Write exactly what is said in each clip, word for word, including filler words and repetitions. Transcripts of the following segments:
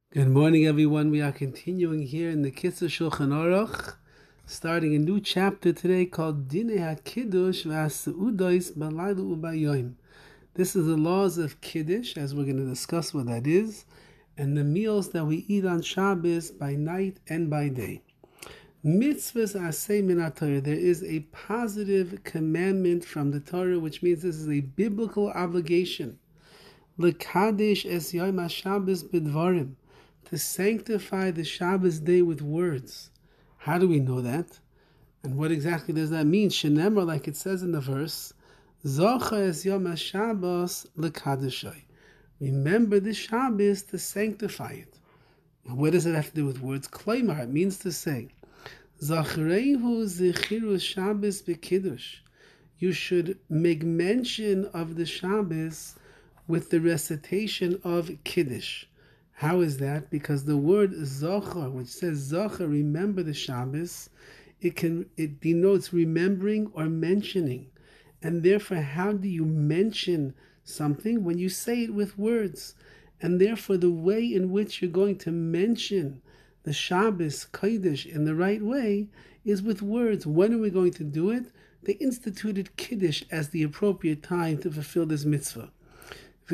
Good morning, everyone. We are continuing here in the Kiddush Shulchan Aruch, starting a new chapter today called Dinei HaKiddush V'Haseudos B'Layla U'Bayom. This is the laws of Kiddush, as we're going to discuss what that is, and the meals that we eat on Shabbos by night and by day. Mitzvahs aseh min haTorah. There is a positive commandment from the Torah, which means this is a biblical obligation. L'kadesh es yom haShabbos b'dvarim. To sanctify the Shabbos day with words. How do we know that? And what exactly does that mean? Shenemar, like it says in the verse, Zocha es yom haShabbos l'kadeshai. Remember the Shabbos to sanctify it. And what does it have to do with words? Kleimar, it means to say, Zachreihu zichiru Shabbos b'kiddush. You should make mention of the Shabbos with the recitation of Kiddush. How is that? Because the word zocher, which says zocher, remember the Shabbos, it can it denotes remembering or mentioning. And therefore, how do you mention something? When you say it with words. And therefore, the way in which you're going to mention the Shabbos, Kiddush, in the right way is with words. When are we going to do it? They instituted Kiddush as the appropriate time to fulfill this mitzvah. A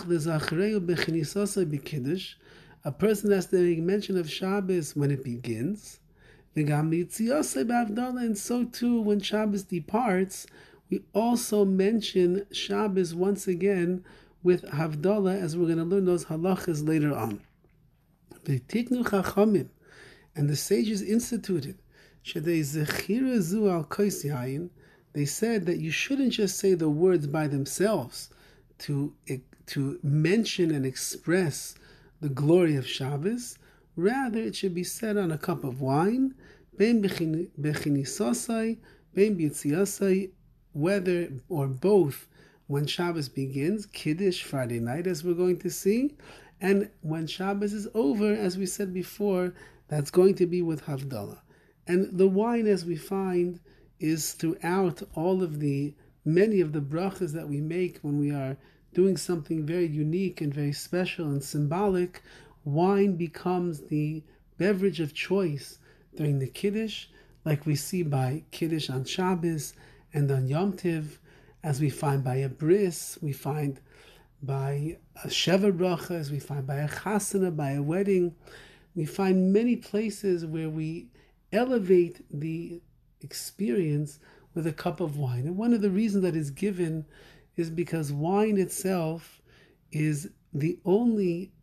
person has to make mention of Shabbos when it begins. And so too, when Shabbos departs, we also mention Shabbos once again with Havdalah, as we're going to learn those halachas later on. And the sages instituted, they said that you shouldn't just say the words by themselves, to, to mention and express the glory of Shabbos. Rather, it should be said on a cup of wine, whether or both when Shabbos begins, Kiddush, Friday night, as we're going to see, and when Shabbos is over, as we said before, that's going to be with Havdalah. And the wine, as we find, is throughout all of the many of the brachas that we make when we are doing something very unique and very special and symbolic. Wine becomes the beverage of choice during the Kiddush, like we see by Kiddush on Shabbos and on Yom Tiv, as we find by a bris, we find by a sheva bracha, as we find by a chasana, by a wedding. We find many places where we elevate the experience with a cup of wine. And one of the reasons that is given is because wine itself is the only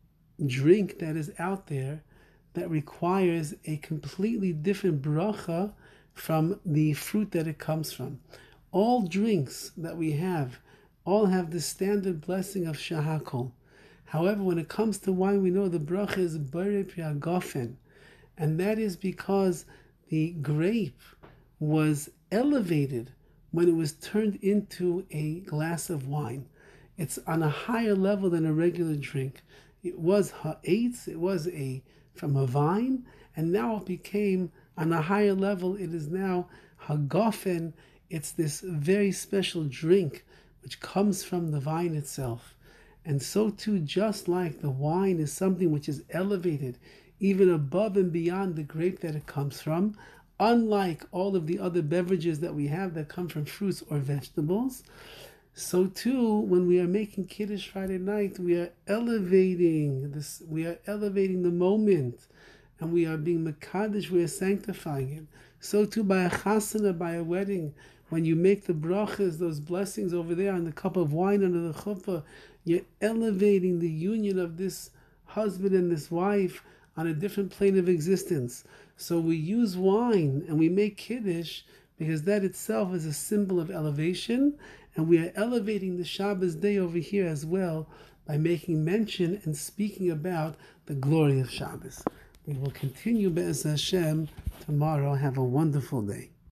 drink that is out there that requires a completely different bracha from the fruit that it comes from. All drinks that we have all have the standard blessing of shahakol. However, when it comes to wine, we know the bracha is borei pri hagafen, and that is because the grape was elevated when it was turned into a glass of wine. It's on a higher level than a regular drink. It was ha'etz, it was a from a vine, and now it became on a higher level. It is now hagafen. It's this very special drink which comes from the vine itself. And so too, just like the wine is something which is elevated even above and beyond the grape that it comes from, unlike all of the other beverages that we have that come from fruits or vegetables, so too, when we are making Kiddush Friday night, we are elevating this. We are elevating the moment, and we are being mekadesh. We are sanctifying it. So too, by a chasana, by a wedding, when you make the brachas, those blessings over there on the cup of wine under the chuppah, you're elevating the union of this husband and this wife on a different plane of existence. So we use wine and we make Kiddush because that itself is a symbol of elevation, and we are elevating the Shabbos day over here as well by making mention and speaking about the glory of Shabbos. We will continue Be'ez Hashem tomorrow. Have a wonderful day.